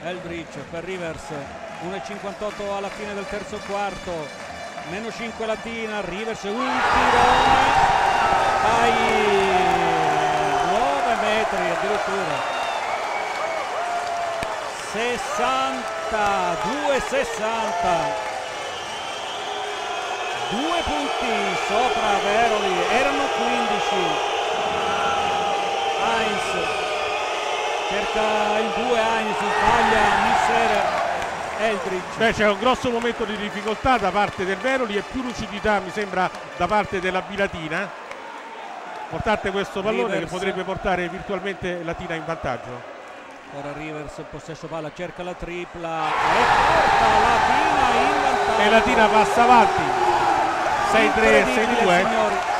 Eldridge per Rivers, 1,58 alla fine del terzo quarto, meno 5 Latina, Rivers, un tirone ai 9 metri addirittura, 62-60. 2 punti sopra Veroli, erano 15. Heinz cerca il 2, Heinz sbaglia, Misser, Eldridge. Beh, c'è un grosso momento di difficoltà da parte del Veroli e più lucidità mi sembra da parte della Bilatina. Importante questo pallone Rivers, che potrebbe portare virtualmente Latina in vantaggio. Ora Rivers, possesso palla, cerca la tripla e porta Latina in vantaggio. E Latina passa avanti. 6-3, 6-2.